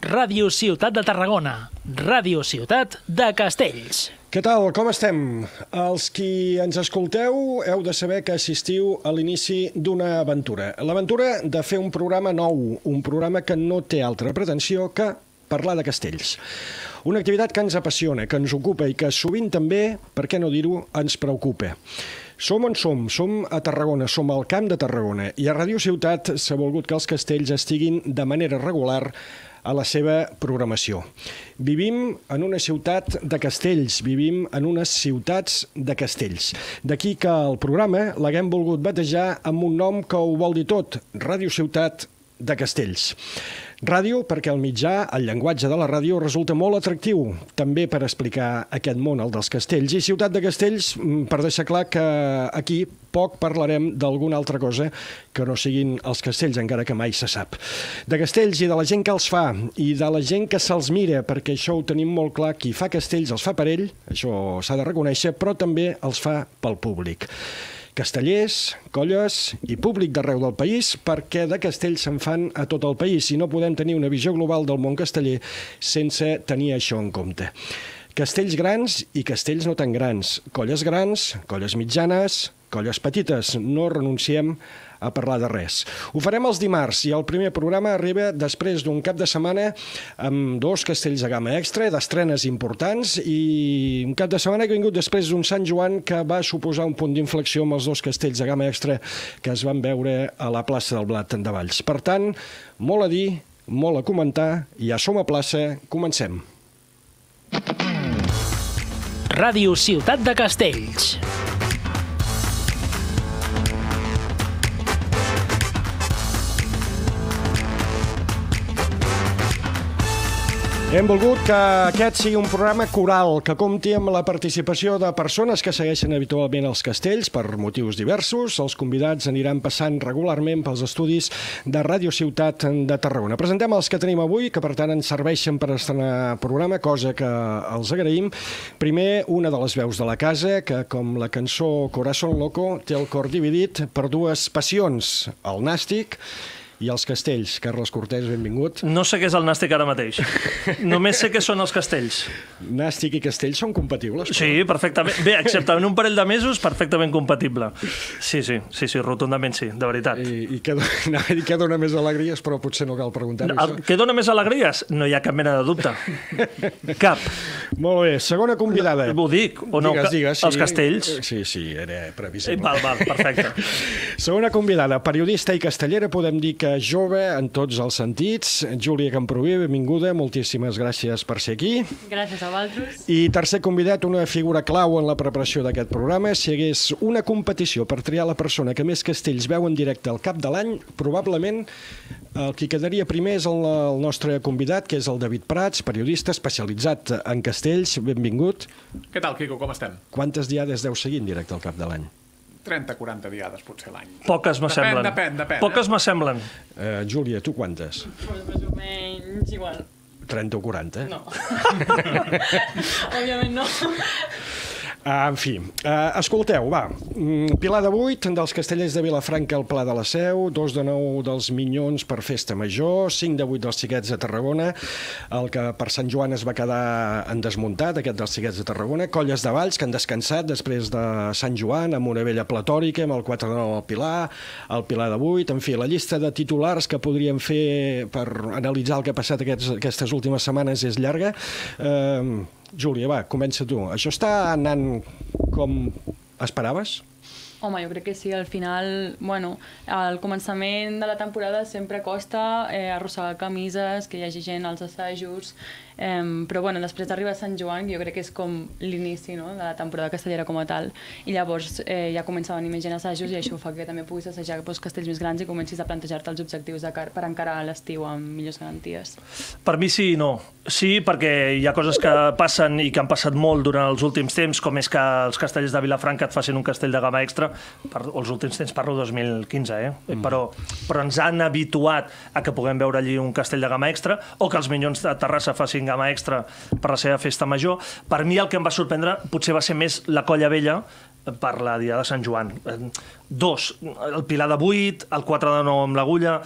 Ràdio Ciutat de Tarragona, Ràdio Ciutat de Castells. Què tal? Com estem? Els qui ens escolteu heu de saber que assistiu a l'inici d'una aventura. L'aventura de fer un programa nou, un programa que no té altra pretensió que parlar de castells. Una activitat que ens apassiona, que ens ocupa i que sovint també, per què no dir-ho, ens preocupa. Som on som, som a Tarragona, som al Camp de Tarragona i a Ràdio Ciutat s'ha volgut que els castells estiguin de manera regular a la seva programació. Vivim en una ciutat de castells, vivim en unes ciutats de castells. D'aquí que el programa l'haguem volgut batejar amb un nom que ho vol dir tot, Ràdio Ciutat de Castells. Ràdio perquè el mitjà, el llenguatge de la ràdio, resulta molt atractiu, també per explicar aquest món, el dels castells. I Ciutat de Castells, per deixar clar que aquí poc parlarem d'alguna altra cosa que no siguin els castells, encara que mai se sap. De castells i de la gent que els fa, i de la gent que se'ls mira, perquè això ho tenim molt clar, qui fa castells els fa per ell, això s'ha de reconèixer, però també els fa pel públic. Castellers, colles i públic d'arreu del país, perquè de castells se'n fan a tot el país i no podem tenir una visió global del món casteller sense tenir això en compte. Castells grans i castells no tan grans, colles mitjanes, colles petites, no renunciem a parlar de res. Ho farem els dimarts i el primer programa arriba després d'un cap de setmana amb 2 castells de gamma extra, d'estrenes importants, i un cap de setmana que ha vingut després d'un Sant Joan que va suposar un punt d'inflexió amb els 2 castells de gamma extra que es van veure a la plaça del Blat de Valls. Per tant, molt a dir, molt a comentar, ja som a plaça, comencem. Ràdio Ciutat de Castells. Hem volgut que aquest sigui un programa coral, que compti amb la participació de persones que segueixen habitualment els castells per motius diversos. Els convidats aniran passant regularment pels estudis de Ràdio Ciutat de Tarragona. Presentem els que tenim avui, que per tant ens serveixen per estrenar programa, cosa que els agraïm. Primer, una de les veus de la casa, que com la cançó Corazón Loco té el cor dividit per 2 passions, el nàstic i els castells. Carles Cortés, benvingut. No sé què és el nàstic ara mateix. Només sé què són els castells. Nàstic i castells són compatibles? Però... Sí, perfectament. Bé, excepte en un parell de mesos, perfectament compatible. Sí, rotundament sí, de veritat. I què dona més alegries, però potser no cal preguntar això. Què dona més alegries? No hi ha cap mena de dubte. Cap. Molt bé, segona convidada. Ho dic, o no? Digues, els castells. Sí, era previsible. Val, perfecte. Segona convidada, periodista i castellera, podem dir que jove en tots els sentits. Júlia Camproví, benvinguda, moltíssimes gràcies per ser aquí. Gràcies a vosaltres. I tercer convidat, una figura clau en la preparació d'aquest programa. Si hi hagués una competició per triar la persona que més castells veu en directe al cap de l'any, probablement el qui quedaria primer és el nostre convidat, que és el David Prats, periodista especialitzat en castells. Benvingut. Què tal, Quico? Com estem? Quantes diades deu seguir en directe al cap de l'any? 30-40 diades, potser l'any. Poques m'assemblen. Depèn. Poques m'assemblen. Júlia, tu quantes? Pues més o menys igual. 30 o 40? No. Òbviament no. En fi, escolteu, va, Pilar de 8 dels castellers de Vilafranca al Pla de la Seu, 2 de 9 dels Minyons per Festa Major, 5 de 8 dels Xiquets de Tarragona, el que per Sant Joan es va quedar en desmuntat, aquest dels Xiquets de Tarragona, Colles de Valls, que han descansat després de Sant Joan, amb una vella platòrica, amb el 4 de 9 el Pilar de 8, en fi, la llista de titulars que podríem fer per analitzar el que ha passat aquestes últimes setmanes és llarga. Júlia, va, comença tu. Això està anant com esperaves? Home, jo crec que sí, al final, bueno, al començament de la temporada sempre costa arrossegar camises, que hi hagi gent als assajos, però bueno, després d'arribar a Sant Joan, jo crec que és com l'inici, no?, de la temporada castellera com a tal, i llavors ja comença a venir més gent a assajos i això fa que també puguis assajar castells més grans i comencis a plantejar-te els objectius per encarar l'estiu amb millors garanties. Per mi sí i no. Sí, perquè hi ha coses que passen i que han passat molt durant els últims temps, com és que els castellers de Vilafranca et facin un castell de gamma extra, els últims temps parlo 2015, però ens han habituat a que puguem veure allí un castell de gamma extra, o que els Minyons de Terrassa facin gamma extra per la seva festa major. Per mi el que em va sorprendre potser va ser més la Colla Vella per la Diada de Sant Joan. 2, el Pilar de 8, el 4 de 9 amb l'Agulla,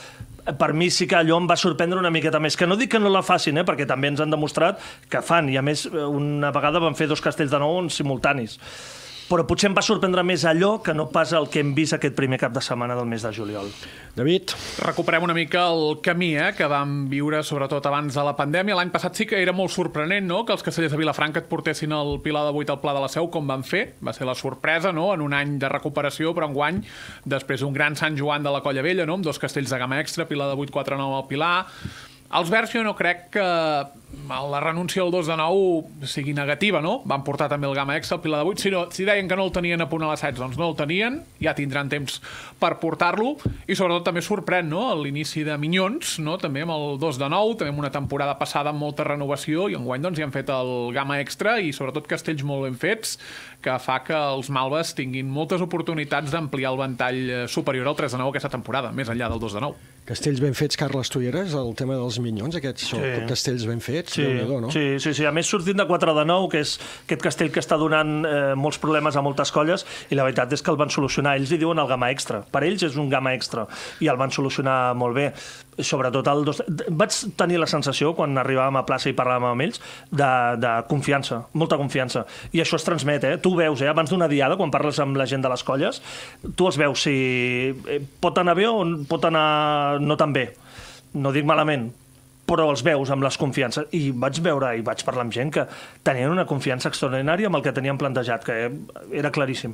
per mi sí que allò em va sorprendre una miqueta més. Que no dic que no la facin, perquè també ens han demostrat que fan, i a més una vegada van fer 2 castells de nou en simultanis. Però potser em va sorprendre més allò que no pas el que hem vist aquest primer cap de setmana del mes de juliol. David? Recuperem una mica el camí que vam viure, sobretot abans de la pandèmia. L'any passat sí que era molt sorprenent, no?, que els castellers de Vilafranca et portessin el Pilar de 8 al Pla de la Seu, com van fer. Va ser la sorpresa, no?, en un any de recuperació, però enguany, després d'un gran Sant Joan de la Colla Vella, no?, amb 2 castells de gamma extra, Pilar de 8, 4-9 al Pilar. Els Verds jo no crec que la renúncia al 2 de 9 sigui negativa, no? Van portar també el gamma extra al Pilar de 8. Si deien que no el tenien a punt a les 16, doncs no el tenien, ja tindran temps per portar-lo, i sobretot també sorprèn, no?, l'inici de Minyons, no?, també amb el 2 de 9, també amb una temporada passada amb molta renovació, i enguany doncs hi han fet el gamma extra i sobretot castells molt ben fets, que fa que els Malves tinguin moltes oportunitats d'ampliar el ventall superior al 3 de 9 aquesta temporada, més enllà del 2 de 9. Castells ben fets, Carles Tulleres, el tema dels Minyons, aquests són castells ben fets, Déu-n'hi-do, no? Sí. A més, sortint de 4 de 9, que és aquest castell que està donant molts problemes a moltes colles, i la veritat és que el van solucionar. Ells li diuen el gamma extra. Per ells és un gamma extra, i el van solucionar molt bé. Sobretot el 2... Vaig tenir la sensació, quan arribàvem a plaça i parlàvem amb ells, de confiança, molta confiança. I això es transmet, Tu veus, abans d'una diada, quan parles amb la gent de les colles, tu els veus si pot anar bé o pot anar no tan bé. No dic malament, però els veus amb les confiances. I vaig veure i vaig parlar amb gent que tenien una confiança extraordinària amb el que tenien plantejat, que era claríssim.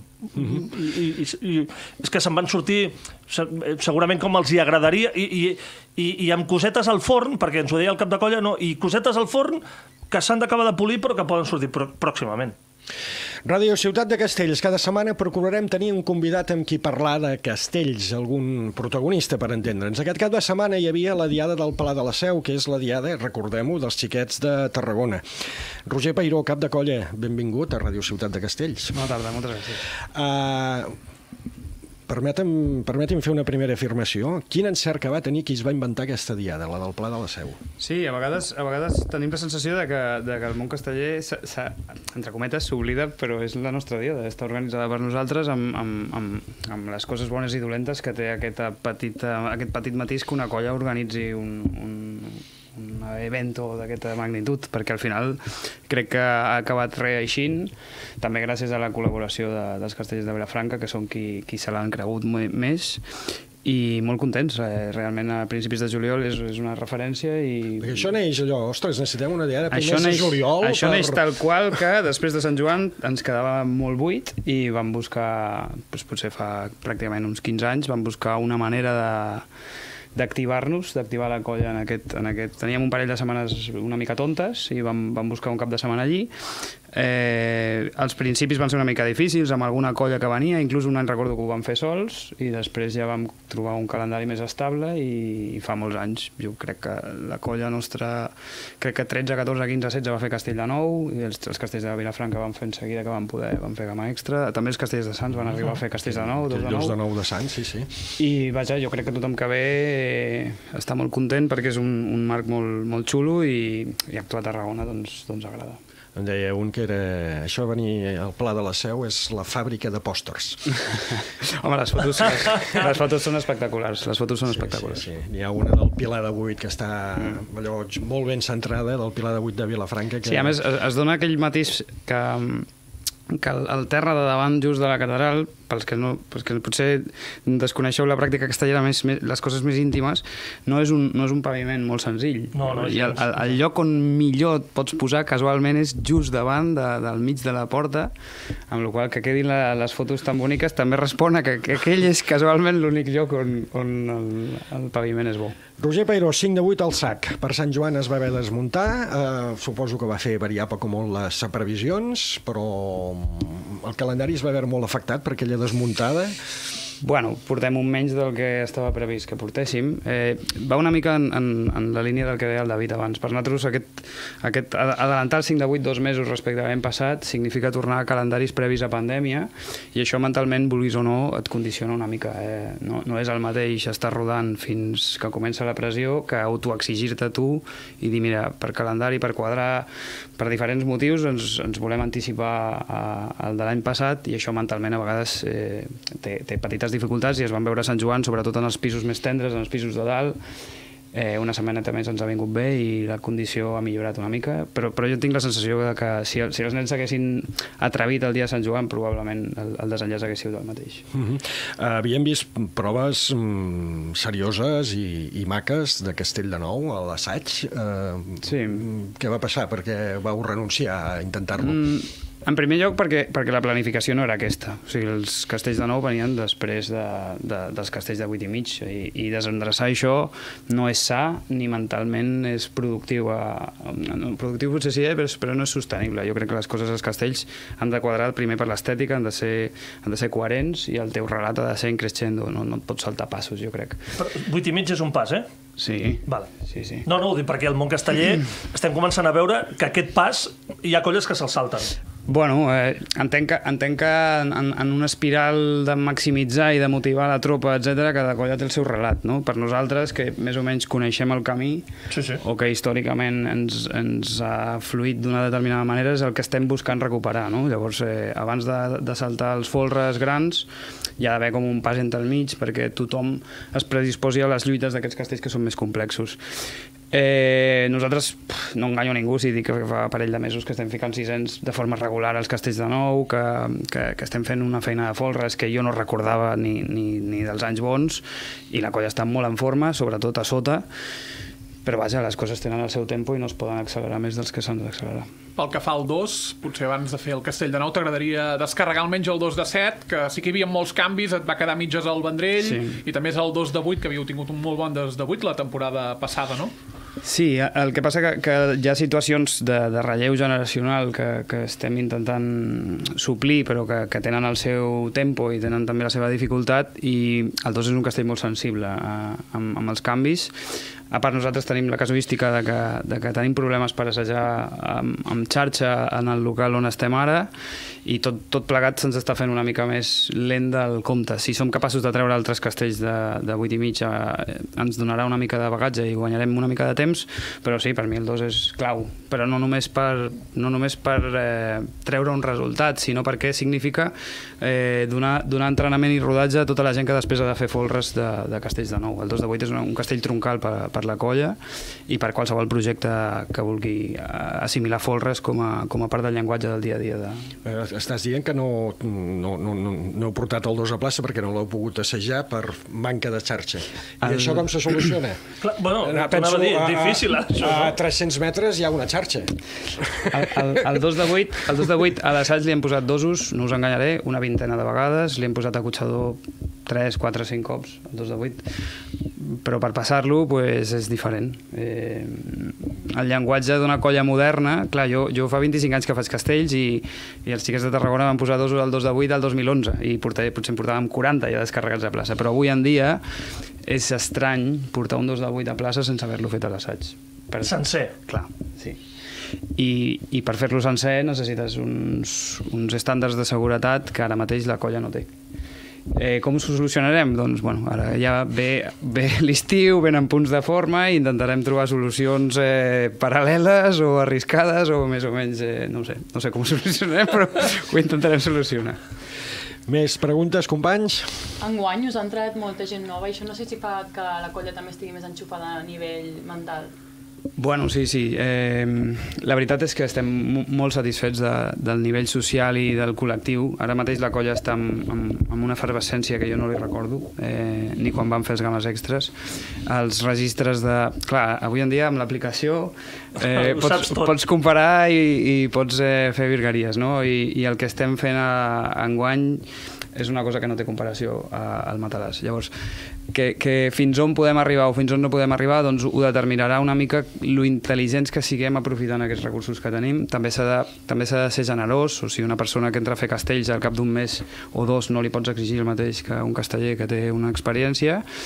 I és que se'n van sortir segurament com els hi agradaria, i amb cosetes al forn, perquè ens ho deia el cap de colla, no, i cosetes al forn que s'han d'acabar de polir però que poden sortir pròximament. Ràdio Ciutat de Castells. Cada setmana procurarem tenir un convidat amb qui parlar de castells, algun protagonista, per entendre'ns. Aquest cap de setmana hi havia la diada del Pla de la Seu, que és la diada, recordem-ho, dels xiquets de Tarragona. Roger Peiró, cap de colla, benvingut a Ràdio Ciutat de Castells. Bona tarda, moltes gràcies. Permeti'm fer una primera afirmació. Quin encert que va tenir qui es va inventar aquesta diada, la del Pla de la Seu? Sí, a vegades tenim la sensació de que el món casteller, entre cometes, s'oblida, però és la nostra diada. Està organitzada per nosaltres amb les coses bones i dolentes que té aquest petit matís que una colla organitzi un evento d'aquesta magnitud, perquè al final crec que ha acabat reeixint, també gràcies a la col·laboració dels castellers de Vilafranca, que són qui se l'han cregut més, i molt contents. Realment a principis de juliol és una referència i... Perquè això neix allò, ostres, necessitem una diada primers de juliol... Això neix tal qual que després de Sant Joan ens quedava molt buit i vam buscar, potser fa pràcticament uns 15 anys, vam buscar una manera d'activar-nos, d'activar la colla en aquest... Teníem un parell de setmanes una mica tontes i vam buscar un cap de setmana allí. Els principis van ser una mica difícils, amb alguna colla que venia, inclús un any recordo que ho vam fer sols, i després ja vam trobar un calendari més estable i fa molts anys. Jo crec que la colla nostra, crec que 13, 14, 15, 16 va fer Castell de Nou, i els castells de Vilafranca van fer en seguida que van fer gamma extra. També els castells de Sants van arribar a fer castells de Nou, 2 de 9. 2 de 9 de Sants, sí. I vaja, jo crec que tothom que ve està molt content perquè és un marc molt xulo i actuar a Tarragona doncs agrada. Em deia un que era... Això venir al Pla de la Seu és la fàbrica de pòsters. Home, les fotos són espectaculars. Les fotos són espectaculars. Sí. N'hi ha una del Pilar de 8 que està allò molt ben centrada, del Pilar de 8 de Vilafranca. Que... Sí, a més, es dona aquell matís que el terra de davant just de la catedral, pels que potser desconeixeu la pràctica castellera, les coses més íntimes, no és un paviment molt senzill. I el lloc on millor et pots posar casualment és just davant del mig de la porta, amb la qual que quedin les fotos tan boniques també respon a que aquell és casualment l'únic lloc on el paviment és bo. Roger Peiró, 5 de 8 al sac. Per Sant Joan es va haver de desmuntar, suposo que va fer variar poc o molt les previsions, però el calendari es va veure molt afectat per aquella desmuntada. Bueno, portem un menys del que estava previst que portéssim. Va una mica en la línia del que deia el David abans. Per nosaltres aquest adelantar el 5 de 8 2 mesos respecte a l'any passat significa tornar a calendaris previs a pandèmia, i això mentalment, vulguis o no, et condiciona una mica. No és el mateix estar rodant fins que comença la pressió que autoexigir-te tu i dir, mira, per calendari, per quadrar, per diferents motius ens volem anticipar al de l'any passat, i això mentalment a vegades té petites petites dificultats i es van veure a Sant Joan, sobretot en els pisos més tendres, en els pisos de dalt. Una setmaneta més ens ha vingut bé i la condició ha millorat una mica, però jo tinc la sensació que si els nens s'haguessin atrevit el dia de Sant Joan, probablement el desenllaç hagués sigut el mateix. Havíem vist proves serioses i maques de Castell de Nou a l'assaig. Sí. Què va passar? Perquè vau renunciar a intentar-lo? En primer lloc, perquè la planificació no era aquesta. O sigui, els castells de Nou venien després dels castells de 8 i mig, i desendreçar això no és sa ni mentalment és productiu. Productiu potser sí, però no és sostenible. Jo crec que les coses als castells han de quadrar primer per l'estètica, han de ser coherents, i el teu relat ha de ser in crescendo, no et pots saltar passos, jo crec. Però 8 i mig és un pas, eh? Sí. Vale. Sí. No, ho dic perquè al món casteller estem començant a veure que aquest pas hi ha colles que se'l salten. Bueno, entenc que en una espiral de maximitzar i de motivar la tropa, etc., cada colla té el seu relat, no? Per nosaltres, que més o menys coneixem el camí, Sí. o que històricament ens ha fluït d'una determinada manera, és el que estem buscant recuperar, no? Llavors, abans de saltar els folres grans, hi ha d'haver com un pas entre el mig perquè tothom es predisposi a les lluites d'aquests castells que són més complexos. Nosaltres, no enganyo ningú si dic que fa un parell de mesos que estem ficant 600 de forma regular als castells de Nou, que estem fent una feina de folres que jo no recordava ni dels anys bons, i la colla està molt en forma, sobretot a sota, però vaja, les coses tenen el seu tempo i no es poden accelerar més dels que s'han d'accelerar. Pel que fa al 2, potser abans de fer el Castell de Nou t'agradaria descarregar almenys el 2 de 7, que sí que hi havia molts canvis, et va quedar mitges al Vendrell, Sí. I també és el 2 de 8, que havíeu tingut un molt bon 2 de 8 la temporada passada, no? Sí, el que passa que hi ha situacions de relleu generacional que estem intentant suplir, però que tenen el seu tempo i tenen també la seva dificultat, i el 2 és un castell molt sensible amb els canvis. A part, nosaltres tenim la casuística de que tenim problemes per assajar amb xarxa en el local on estem ara, i tot plegat se'ns està fent una mica més lent del compte. Si som capaços de treure altres castells de 8 i mig, ens donarà una mica de bagatge i guanyarem una mica de temps, però sí, per mi el 2 és clau, però no només per treure un resultat, sinó perquè significa donar entrenament i rodatge a tota la gent que després ha de fer folres de castells de Nou. El 2 de 8 és un castell troncal per la colla i per qualsevol projecte que vulgui assimilar folres com a part del llenguatge del dia a dia. Estàs dient que no heu portat el 2 a plaça perquè no l'heu pogut assajar per manca de xarxa. I això com se soluciona? Clar, bueno, anava a dir, difícil, això. A 300 metres hi ha una xarxa. El 2 de 8 a l'assaig li hem posat dosos, no us enganyaré, una vintena de vegades, li hem posat acotxador 3, 4, 5 cops, el 2 de 8, però per passar-lo pues, és diferent. El llenguatge d'una colla moderna, clar, jo fa 25 anys que faig castells i els xiquets de Tarragona van posar dosos al 2 de 8 al 2011 i potser en portàvem 40 ja descarregats a plaça, però avui en dia és estrany portar un 2 de 8 a plaça sense haver-lo fet a l'assaig. Sencer. Clar, sí. I per fer-lo sencer necessites uns estàndards de seguretat que ara mateix la colla no té. Com ho solucionarem? Doncs, bueno, ara ja ve l'estiu, venen punts de forma i intentarem trobar solucions paral·leles o arriscades o més o menys, no sé com ho solucionarem, però ho intentarem solucionar. Més preguntes, companys? Enguany us ha entrat molta gent nova i això no sé si fa que la colla també estigui més enxufada a nivell mental. Bueno, sí. La veritat és que estem molt satisfets del nivell social i del col·lectiu. Ara mateix la colla està amb una efervescència que jo no li recordo, ni quan vam fer els games extres. Els registres de... Clar, avui en dia amb l'aplicació pots comparar i pots fer virgueries, no? I el que estem fent enguany és una cosa que no té comparació al Matalàs. Llavors, que fins on podem arribar o fins on no podem arribar, doncs ho determinarà una mica lo intel·ligents que siguem aprofitant aquests recursos que tenim. També s'ha de ser generós, o sigui, una persona que entra a fer castells al cap d'un mes o dos no li pots exigir el mateix que un casteller que té una experiència,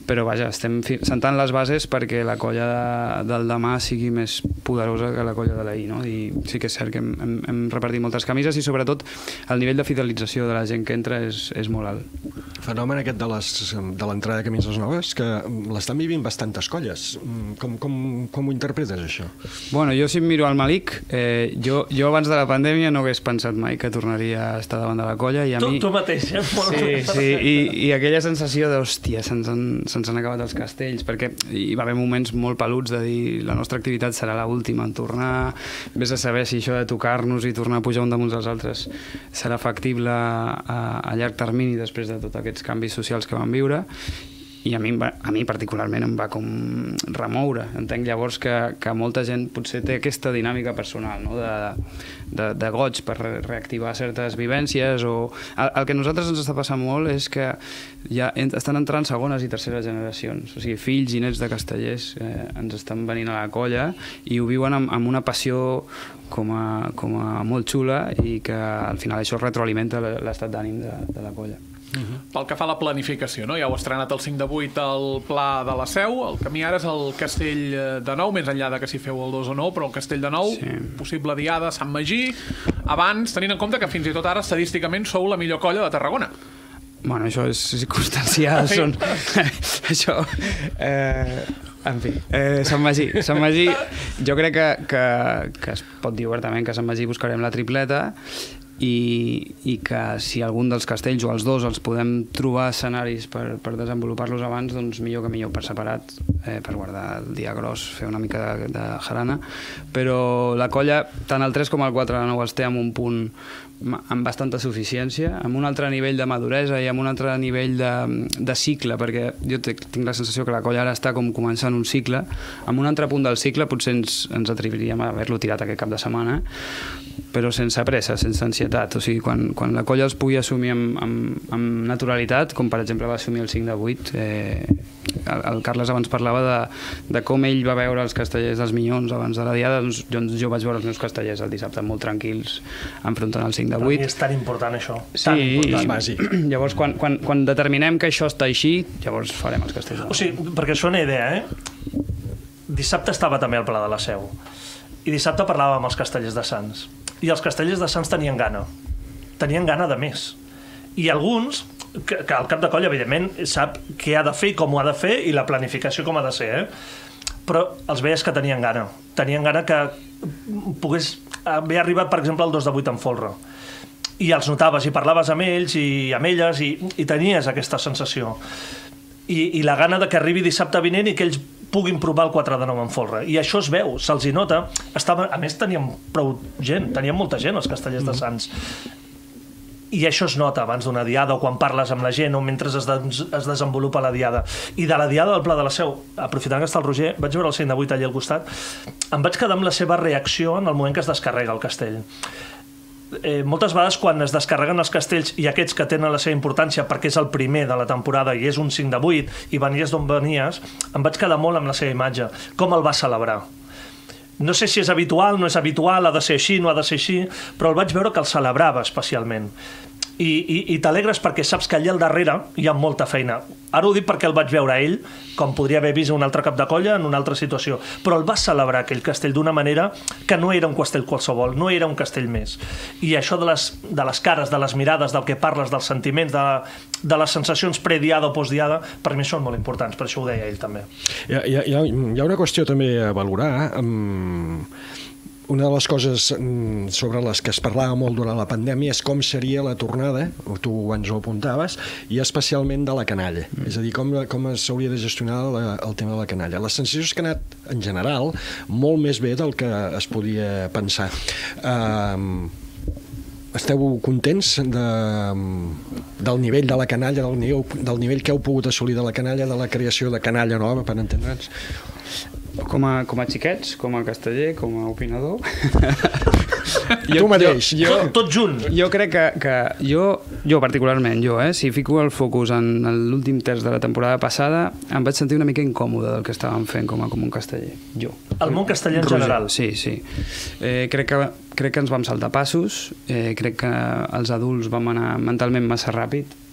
però vaja, estem sentant les bases perquè la colla del demà sigui més poderosa que la colla de l'ahir, no? I sí que és cert que hem repartit moltes camises i sobretot el nivell de fidelització de la gent que entra és molt alt. Fenomen aquest de l'entrada de camises noves, que l'estan vivint bastantes colles. Com ho interpretes, això? Bueno, jo si em miro al Malik, jo abans de la pandèmia no hagués pensat mai que tornaria a estar davant de la colla i a mi... Tu mateix, Sí, i aquella sensació d'hòstia, se'ns han acabat els castells, perquè hi va haver moments molt peluts de dir la nostra activitat serà l'última en tornar, vés a saber si això de tocar-nos i tornar a pujar un damunt dels altres serà factible a llarg termini després de tots aquests canvis socials que vam viure. I a mi particularment em va com remoure. Entenc llavors que molta gent potser té aquesta dinàmica personal, no? de goig per reactivar certes vivències o... El que a nosaltres ens està passant molt és que ja estan entrant segones i terceres generacions, o sigui, fills i nets de castellers ens estan venint a la colla i ho viuen amb una passió com a molt xula i que al final això retroalimenta l'estat d'ànim de la colla. Pel que fa a la planificació, no? Ja heu estrenat el 5 de 8 al Pla de la Seu, el camí ara és el Castell de Nou, més enllà de que si feu el 2 o no, però el Castell de Nou, sí. Possible diada, Sant Magí, abans, tenint en compte que fins i tot ara estadísticament sou la millor colla de Tarragona. Bueno, això és circumstancial, són... això... En fi, Sant Magí, jo crec que es pot dir obertament que a Sant Magí buscarem la tripleta i que si algun dels castells o els dos els podem trobar escenaris per desenvolupar-los abans, doncs millor que millor per separat, per guardar el dia gros, fer una mica de jarana, però la colla, tant el 3 com el 4 de nou els té en un punt amb bastanta suficiència, amb un altre nivell de maduresa i amb un altre nivell de cicle, perquè jo tinc la sensació que la colla ara està com començant un cicle, amb un altre punt del cicle potser ens atreviríem a haver-lo tirat aquest cap de setmana, però sense pressa, sense ansietat, o sigui, quan la colla els pugui assumir amb naturalitat, com per exemple va assumir el 5 de 8, el Carles abans parlava de com ell va veure els castellers dels Minyons abans de la diada, doncs jo vaig veure els meus castellers el dissabte molt tranquils enfrontant el 5 de 8. Per mi és tan important això. Sí, llavors quan determinem que això està així, llavors farem els castells. O sigui, perquè això és una idea, Dissabte estava també al Pla de la Seu i dissabte parlàvem amb els castellers de Sants i els castellers de Sants tenien gana de més, i alguns que el cap de colla evidentment sap què ha de fer i com ho ha de fer i la planificació com ha de ser, però els veies que tenien gana que pogués haver arribat per exemple el 2 de 8 en folre i els notaves i parlaves amb ells i amb elles i tenies aquesta sensació i la gana de que arribi dissabte vinent i que ells puguin provar el 4 de 9 en folre. I això es veu, se'ls hi nota. A més, teníem molta gent, els castellers de Sants. I això es nota abans d'una diada o quan parles amb la gent o mentre es desenvolupa la diada. I de la diada del Pla de la Seu, aprofitant que està el Roger, vaig veure el 5 de 8 allà al costat, em vaig quedar amb la seva reacció en el moment que es descarrega el castell. Moltes vegades quan es descarreguen els castells i aquests que tenen la seva importància perquè és el primer de la temporada i és un 5 de 8 i venies d'on venies, em vaig quedar molt amb la seva imatge, com el va celebrar. No sé si és habitual, no és habitual, ha de ser així, no ha de ser així, però el vaig veure que el celebrava especialment. I t'alegres perquè saps que allà al darrere hi ha molta feina. Ara ho dic perquè el vaig veure a ell, com podria haver vist un altre cap de colla en una altra situació, però el va celebrar aquell castell d'una manera que no era un castell qualsevol, no era un castell més. I això de les cares, de les mirades, del que parles, dels sentiments, de les sensacions prediada o postdiada, per mi són molt importants, per això ho deia ell també. Hi ha una qüestió també a valorar. Una de les coses sobre les que es parlava molt durant la pandèmia és com seria la tornada, tu ens ho apuntaves, i especialment de la canalla. És a dir, com s'hauria de gestionar el tema de la canalla. La sensació és que ha anat, en general, molt més bé del que es podia pensar. Esteu contents del nivell de la canalla, del nivell que heu pogut assolir de la canalla, de la creació de canalla nova, per entendre'ns? Com a xiquets, com a casteller, com a opinador... Tu mateix. Tot junt. Jo crec que jo particularment, si fico el focus en l'últim terç de la temporada passada, em vaig sentir una mica incòmode del que estàvem fent com un casteller. Jo. El món casteller en general. Sí. Crec que ens vam saltar passos, crec que els adults vam anar mentalment massa ràpid,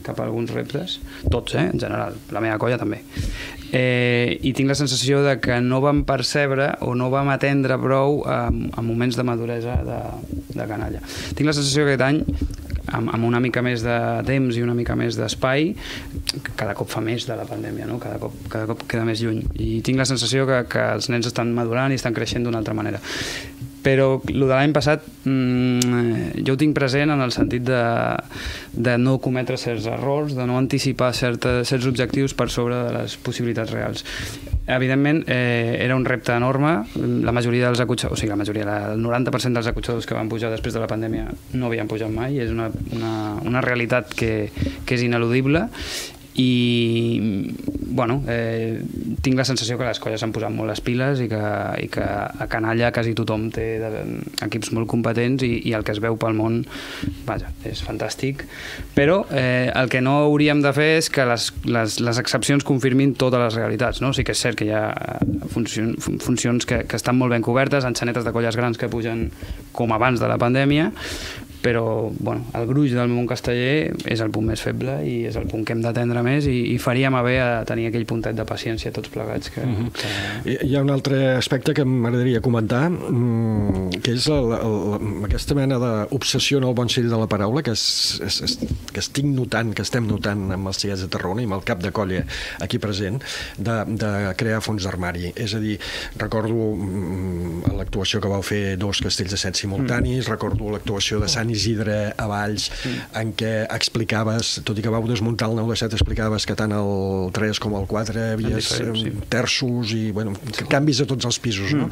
cap a alguns reptes, tots, en general, la meva colla també. I tinc la sensació de que no vam percebre o no vam atendre prou en moments de maduresa de canalla. Tinc la sensació que aquest any, amb una mica més de temps i una mica més d'espai, cada cop fa més de la pandèmia, no? Cada cop queda més lluny. I tinc la sensació que els nens estan madurant i estan creixent d'una altra manera. Però el de l'any passat jo ho tinc present en el sentit de no cometre certs errors, de no anticipar certs objectius per sobre de les possibilitats reals. Evidentment, era un repte enorme. La majoria dels acotxadors, o sigui, el 90% dels acotxadors que van pujar després de la pandèmia no havien pujat mai. És una realitat que és ineludible. I bueno, tinc la sensació que les colles s'han posat molt les piles i que a canalla quasi tothom té equips molt competents i el que es veu pel món, vaja, és fantàstic, però el que no hauríem de fer és que les excepcions confirmin totes les realitats, no? Sí que és cert que hi ha funcions que estan molt ben cobertes, enxanetes de colles grans que pugen com abans de la pandèmia, però bueno, el gruix del món casteller és el punt més feble i és el punt que hem d'atendre més i faríem haver a tenir aquell puntet de paciència tots plegats. Hi ha un altre aspecte que m'agradaria comentar, que és aquesta mena d'obsessió en el bon sentit de la paraula que estic notant, que estem notant amb els xiquets de Tarragona i amb el cap de colla aquí present, de crear fons d'armari. És a dir, recordo l'actuació que vau fer dos castells de set simultanis, recordo l'actuació de Sant Isidre a Valls, en què explicaves, tot i que vau desmuntar el 9 de 7, explicaves que tant el 3 com el 4 havies terços i canvis a tots els pisos, no?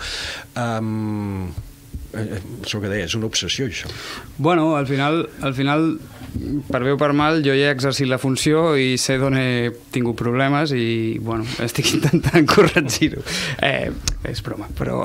Això que deia, és una obsessió, això. Bueno, al final, per bé o per mal, jo ja he exercit la funció i sé d'on he tingut problemes i, bueno, estic intentant corregir-ho. És broma, però...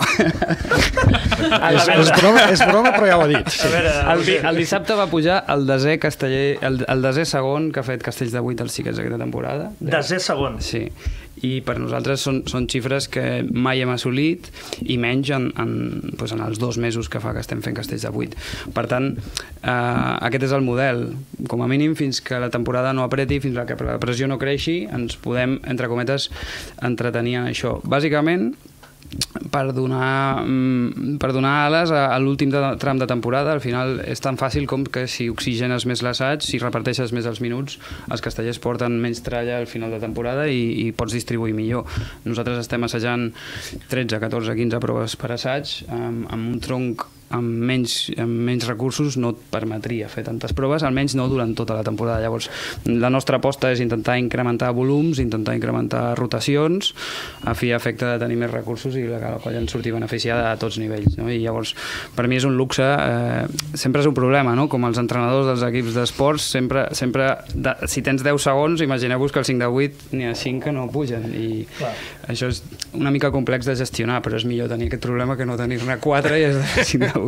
És broma, però ja ho ha dit. El dissabte va pujar el desè casteller, el desè segon que ha fet Castells de 8 als xiquets d'aquesta temporada. Desè segon? Sí. I per nosaltres són xifres que mai hem assolit i menys en els 2 mesos que fa que estem fent castells de 8. Per tant, aquest és el model. Com a mínim, fins que la temporada no apreti, fins que la pressió no creixi, ens podem, entre cometes, entretenir en això. Bàsicament, per donar ales a l'últim tram de temporada. Al final és tan fàcil com que si oxigenes més l'assaig, si reparteixes més els minuts, els castellers porten menys tralla al final de temporada i pots distribuir millor. Nosaltres estem assajant 13, 14, 15 proves per assaig amb un tronc amb menys recursos no et permetria fer tantes proves, almenys no durant tota la temporada. Llavors, la nostra aposta és intentar incrementar volums, intentar incrementar rotacions, a fi i efecte de tenir més recursos i que la colla en surti beneficiada a tots nivells, no? I llavors, per mi és un luxe, sempre és un problema, no? Com els entrenadors dels equips d'esports, sempre si tens 10 segons, imagineu-vos que el 5 de 8 n'hi ha 5 que no pugen, i això és una mica complex de gestionar, però és millor tenir aquest problema que no tenir-ne 4 i és de 5 de 8.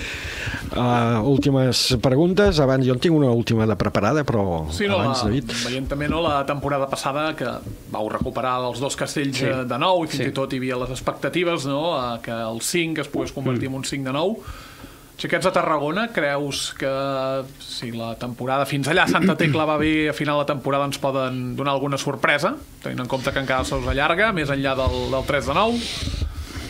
Últimes preguntes. Abans, jo en tinc una última de preparada, però abans, David. Veient també la temporada passada que vau recuperar els 2 castells de nou i fins i tot hi havia les expectatives que el 5 es pogués convertir en un 5 de 9. Xiquets de Tarragona, creus que si la temporada fins allà Santa Tecla va bé, a final de temporada ens poden donar alguna sorpresa, tenint en compte que encara se us allarga, més enllà del 3 de 9?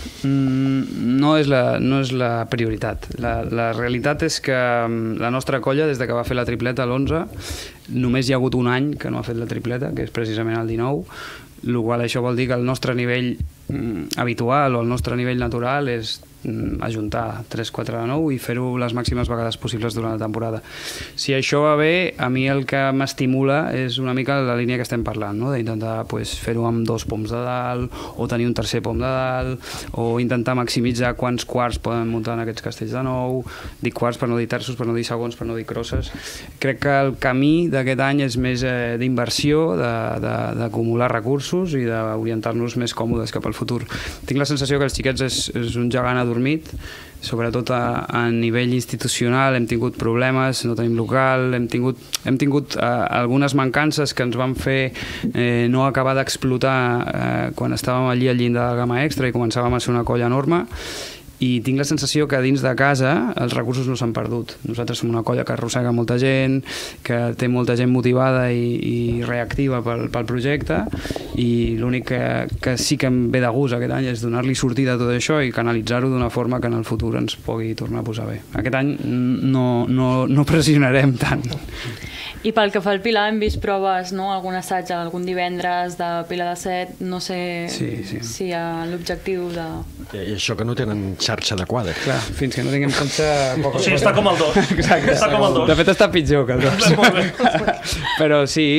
No és la prioritat. La realitat és que la nostra colla, des que va fer la tripleta l'11, només hi ha hagut un any que no ha fet la tripleta, que és precisament el 19, el qual això vol dir que el nostre nivell habitual o el nostre nivell natural és ajuntar 3-4 de 9 i fer-ho les màximes vegades possibles durant la temporada. Si això va bé, a mi el que m'estimula és una mica la línia que estem parlant, no? D'intentar fer-ho amb 2 poms de dalt o tenir un tercer pom de dalt o intentar maximitzar quants quarts poden muntar en aquests castells de 9. Dic quarts per no dir terços, per no dir segons, per no dir crosses. Crec que el camí d'aquest any és més d'inversió, d'acumular recursos i d'orientar-nos més còmodes cap al futur. Tinc la sensació que els xiquets és un gegant adormit, sobretot a nivell institucional hem tingut problemes, no tenim local, hem tingut algunes mancances que ens van fer no acabar d'explotar quan estàvem allí al llindar de la gamma extra i començàvem a ser una colla enorme, i tinc la sensació que dins de casa els recursos no s'han perdut. Nosaltres som una colla que arrossega molta gent, que té molta gent motivada i reactiva pel projecte, i l'únic que sí que em ve de gust aquest any és donar-li sortida a tot això i canalitzar-ho d'una forma que en el futur ens pugui tornar a posar bé. Aquest any no pressionarem tant. I pel que fa al Pilar, hem vist proves, no? Algun assaig, algun divendres de Pilar de Set, no sé si hi ha l'objectiu de... I això que no tenen xarxa adequada. Clar, fins que no tinguem xarxa... O sigui, està com el 2. Exacte. Està com el 2. De fet, està pitjor que el 2. Molt bé. Però sí,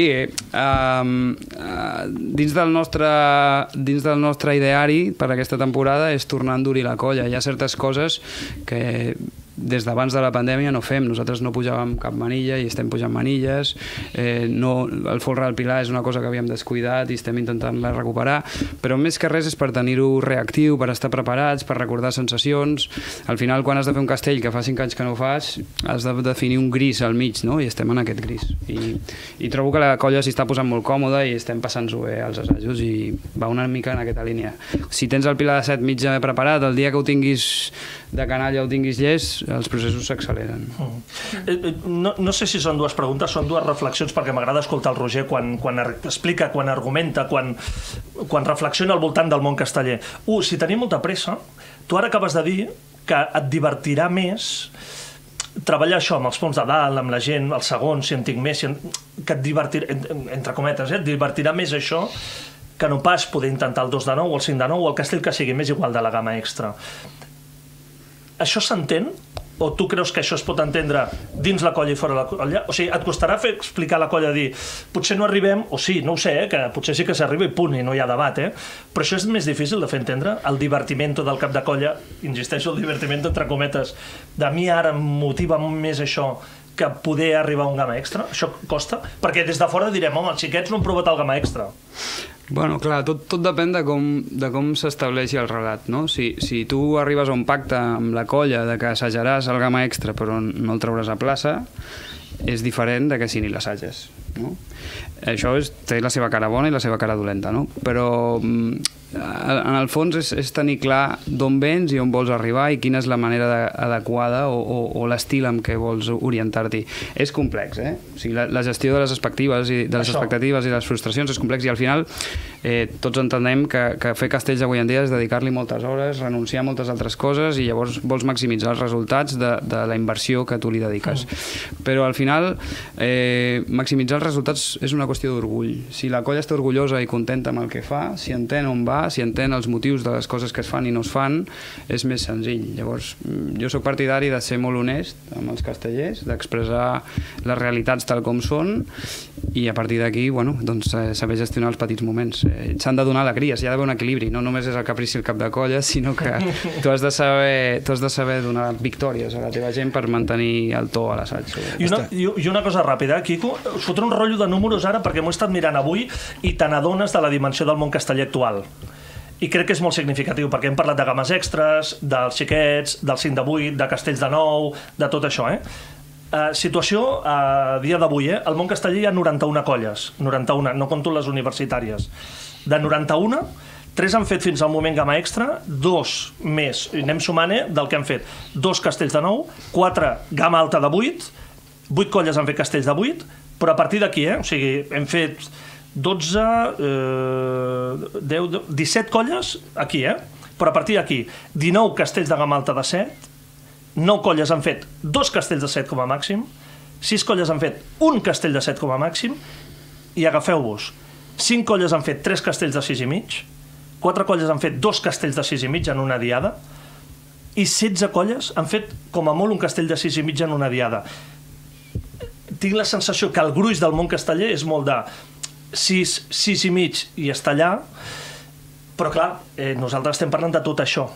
dins del nostre ideari per aquesta temporada és tornar a endurir la colla. Hi ha certes coses que des d'abans de la pandèmia no fem. Nosaltres no pujàvem cap manilla i estem pujant manilles. El folre del Pilar és una cosa que havíem descuidat i estem intentant-la recuperar, però més que res és per tenir-ho reactiu, per estar preparats, per recordar sensacions. Al final, quan has de fer un castell que fa 5 anys que no fas, has de definir un gris al mig, no? I estem en aquest gris. I trobo que la colla s'hi està posant molt còmoda i estem passant-ho bé als assajos i va una mica en aquesta línia. Si tens el Pilar de Set mig preparat, el dia que ho tinguis de canalla o ho tinguis llest, els processos s'acceleren. No sé si són dues preguntes, són dues reflexions, perquè m'agrada escoltar el Roger quan explica, quan argumenta, quan reflexiona al voltant del món casteller. Si tenim molta pressa, tu ara acabes de dir que et divertirà més treballar això amb els fons de dalt, amb la gent, el segon, si en tinc més, que et divertirà, entre cometes, et divertirà més això que no pas poder intentar el 2 de 9 o el 5 de 9 o el castell que sigui més igual de la gamma extra. Això s'entén? O tu creus que això es pot entendre dins la colla i fora la colla? O sigui, et costarà explicar a la colla, dir, potser no arribem, o sí, no ho sé, que potser sí que s'arriba i punt, i no hi ha debat, però això és més difícil de fer entendre, el divertimento del cap de colla, insisteixo, el divertimento entre cometes, de mi ara em motiva més això que poder arribar a un gamma extra? Això costa? Perquè des de fora direm, home, els xiquets no han provat el gamma extra. Bueno, clar, tot depèn de com s'estableixi el relat, no? Si tu arribes a un pacte amb la colla de que assajaràs el gamma extra però no el trauràs a plaça, és diferent de que si ni l'assages, no? Això té la seva cara bona i la seva cara dolenta, no? Però en el fons és tenir clar d'on vens i on vols arribar i quina és la manera adequada o l'estil amb què vols orientar-t'hi. És complex, O sigui, la gestió de les expectatives i les frustracions és complex i al final tots entenem que fer castells avui en dia és dedicar-li moltes hores, renunciar a moltes altres coses i llavors vols maximitzar els resultats de la inversió que tu li dediques. Però al final maximitzar els resultats és una qüestió d'orgull. Si la colla està orgullosa i contenta amb el que fa, si entén on va, si entén els motius de les coses que es fan i no es fan, és més senzill. Llavors, jo sóc partidari de ser molt honest amb els castellers, d'expressar les realitats tal com són i a partir d'aquí, doncs saber gestionar els petits moments. S'han de donar alegries, hi ha d'haver un equilibri, no només és el caprici el cap de colla, sinó que tu has de saber donar victòries a la teva gent per mantenir el to a l'assaig. I una cosa ràpida, Quico, us fotré un rotllo de números ara perquè m'ho he estat mirant avui i te n'adones de la dimensió del món casteller actual. I crec que és molt significatiu, perquè hem parlat de games extres, dels xiquets, del 5 de 8, de castells de 9, de tot això, situació a dia d'avui, al món casteller hi ha 91 colles, 91, no compto les universitàries. De 91, 3 han fet fins al moment gamma extra, 2 més, i anem sumant del que han fet, 2 castells de 9, 4 gamma alta de 8, 8 colles han fet castells de 8, però a partir d'aquí, o sigui, hem fet 12, 10, 17 colles aquí, però a partir d'aquí 19 castells de gamma alta de 7, 9 colles han fet 2 castells de 7 com a màxim, 6 colles han fet un castell de 7 com a màxim, i agafeu-vos, 5 colles han fet 3 castells de 6 i mig, 4 colles han fet 2 castells de 6 i mig en una diada, i 16 colles han fet com a molt un castell de 6 i mig en una diada. Tinc la sensació que el gruix del món casteller és molt de 6 i mig i està allà, però clar, nosaltres estem parlant de tot això.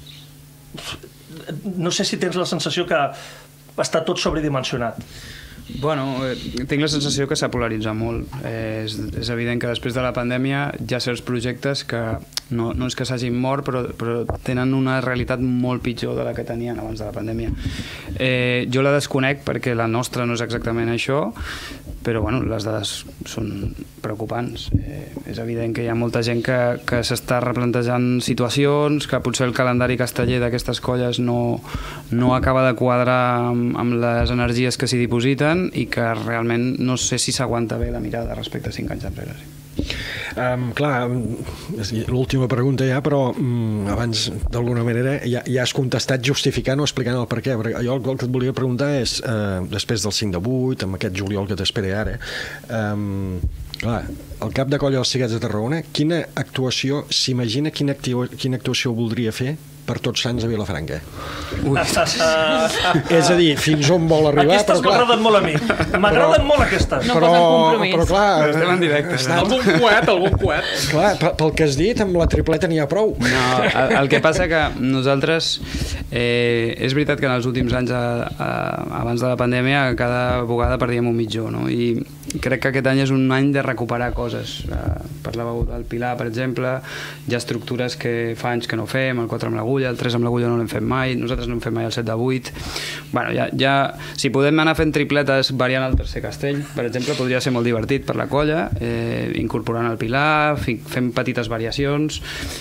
No sé si tens la sensació que està tot sobredimensionat. Bueno, tinc la sensació que s'ha polaritzat molt. És evident que després de la pandèmia hi ha certs projectes que no és que s'hagin mort, però tenen una realitat molt pitjor de la que tenien abans de la pandèmia. Jo la desconec perquè la nostra no és exactament això, però bueno, les dades són preocupants. És evident que hi ha molta gent que s'està replantejant situacions, que potser el calendari casteller d'aquestes colles no acaba de quadrar amb les energies que s'hi dipositen i que realment no sé si s'aguanta bé la mirada respecte a 5 anys enrere. Clar, l'última pregunta ja, però abans d'alguna manera ja has contestat justificant o explicant el per què, perquè jo el que et volia preguntar és, després del 5 de 8, amb aquest juliol que t'espera ara, clar, el cap de colla dels Xiquets de Tarragona, quina actuació s'imagina, quina actuació voldria fer per Tots Sants a Vilafranca? És a dir, fins on vol arribar? Aquestes m'agraden molt a mi. M'agraden molt aquestes. No posen compromís. Però clar... Estem en directe. Algun coet. Clar, pel que has dit, amb la tripleta n'hi ha prou. No, el que passa que nosaltres... és veritat que en els últims anys, abans de la pandèmia, cada vegada perdíem un mitjó, no? I crec que aquest any és un any de recuperar coses. Parlàveu del Pilar, per exemple, hi ha estructures que fa anys que no fem, el 4 amb l'agulla, el 3 amb l'agulla no l'hem fet mai, nosaltres no hem fet mai el 7 de 8. Bueno, si podem anar fent tripletes variant el tercer castell, per exemple, podria ser molt divertit per la colla, incorporant el Pilar, fent petites variacions.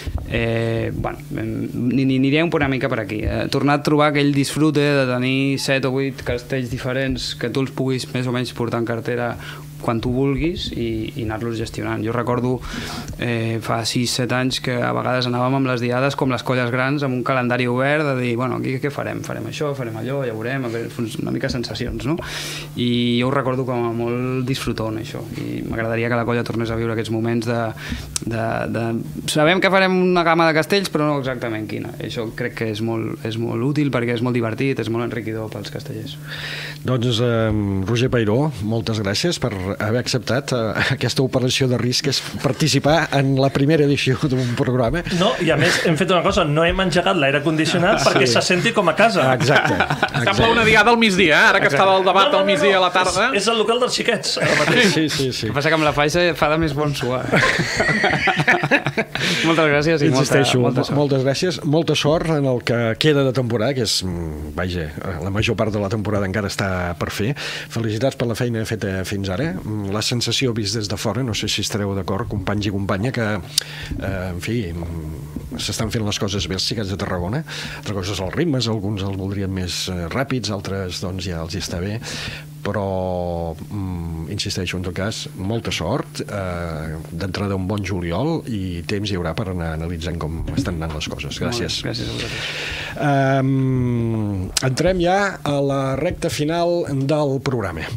Anirem una mica per aquí. Tornar a trobar aquell disfrute de tenir 7 o 8 castells diferents que tu els puguis més o menys portar en cartera quan tu vulguis i anar-los gestionant. Jo recordo fa 6-7 anys que a vegades anàvem amb les diades com les colles grans, amb un calendari obert de dir, bueno, aquí què farem? Farem això, farem allò, ja veurem, una mica sensacions, no? I jo ho recordo com a molt disfrutón, això, i m'agradaria que la colla tornés a viure aquests moments de sabem que farem una gamma de castells, però no exactament quina. Això crec que és molt útil perquè és molt divertit, és molt enriquidor pels castellers. Doncs, Roger Peiró, moltes gràcies per haver acceptat aquesta operació de risc, que és participar en la primera edició d'un programa. No, i a més hem fet una cosa, no hem engegat l'aire condicionat perquè se senti com a casa. Exacte. Sembla una diada al migdia, ara que estava el debat al migdia a la tarda. És el local dels xiquets, ara mateix. Sí. El que passa que amb la faixa fa de més bon suar. Moltes gràcies i molta sort. Moltes gràcies, molta sort en el que queda de temporada, que és, vaja, la major part de la temporada encara està per fer. Felicitats per la feina feta fins ara. La sensació vist des de fora, no sé si estareu d'acord, companys i companya, que, en fi, s'estan fent les coses bé els Xiquets de Tarragona. Altres coses els ritmes, alguns els voldrien més ràpids, altres doncs ja els hi està bé, però insisteixo, en tot cas, molta sort, d'entrada un bon juliol i temps hi haurà per anar analitzant com estan anant les coses. Gràcies. Gràcies a vosaltres. Entrem ja a la recta final del programa.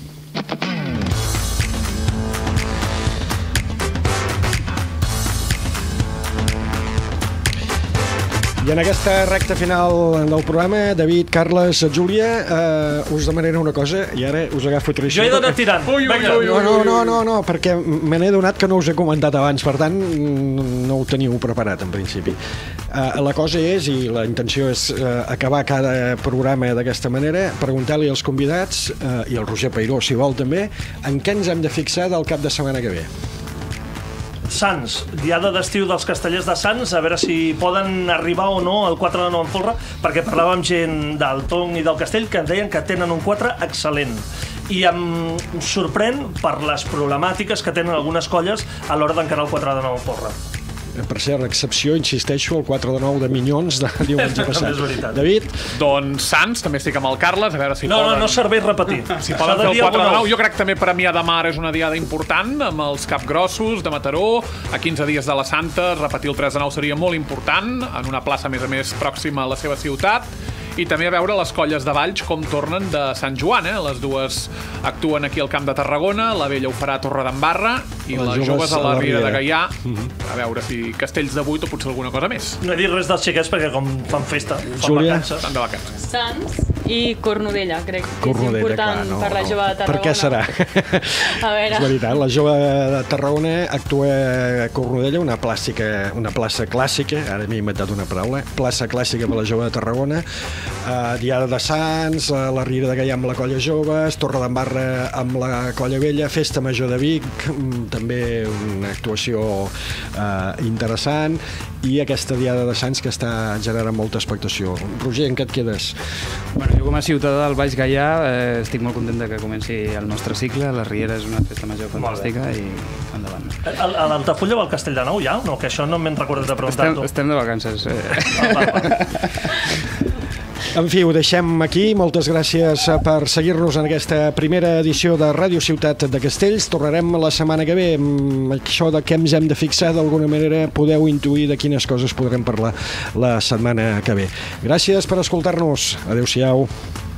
I en aquesta recta final del programa, David, Carles, Júlia, us demanaré una cosa, i ara us agafo tradició. Jo he d'anar tirant. No, perquè me n'he donat que no us he comentat abans, per tant, no ho teniu preparat, en principi. La cosa és, i la intenció és acabar cada programa d'aquesta manera, preguntar-li als convidats, i al Roger Peiró, si vol també, en què ens hem de fixar del cap de setmana que ve. Sants, diada d'estiu dels castellers de Sants, a veure si poden arribar o no al 4 de 9 en folre, perquè parlàvem amb gent del Tong i del Castell que ens deien que tenen un 4 excel·lent. I em sorprèn per les problemàtiques que tenen algunes colles a l'hora d'encarar el 4 de 9 en folre. Per cert, excepció, insisteixo, el 4 de 9 de Minyons de diumenge passat. És veritat. David? Doncs Sants, també estic amb el Carles, a veure si poden... No serveix repetir. Si poden fer el 4 de 9. Jo crec que també Premià de Mar és una diada important, amb els capgrossos de Mataró, a 15 dies de la Santa, repetir el 3 de 9 seria molt important, en una plaça, a més pròxima a la seva ciutat, i també a veure les colles de Valls com tornen de Sant Joan, Les dues actuen aquí al Camp de Tarragona, la vella ho farà a Torredembarra i les joves a la Riera de Gaià, a veure si castells de 8 o potser alguna cosa més. No he dit res dels xiquets perquè com fan festa, fan vacances. Estan de vacances. Sants i Cornudella, crec que Cornudella, és important clar, no, per la jove de Tarragona. Per què serà? A veure... És veritat, la jove de Tarragona actua a Cornudella, una plaça clàssica, ara m'he inventat una paraula, plaça clàssica per la jove de Tarragona, Diada de Sants, la Riera de Gaià amb la colla joves, Torredembarra amb la colla vella, Festa Major de Vic, també una actuació interessant, i aquesta Diada de Sants que està generant molta expectació. Roger, en què et quedes? Bueno, Jo com a ciutadà del Baix Gaià estic molt content que comenci el nostre cicle. La Riera és una festa major fantàstica i endavant. A l'Altafulla va al Castell de Nou ja? No, que això no m'he recordat de preguntar-t'ho. Estem de vacances. En fi, ho deixem aquí. Moltes gràcies per seguir-nos en aquesta primera edició de Ràdio Ciutat de Castells. Tornarem la setmana que ve. Això de què ens hem de fixar, d'alguna manera podeu intuir de quines coses podrem parlar la setmana que ve. Gràcies per escoltar-nos. Adéu-siau.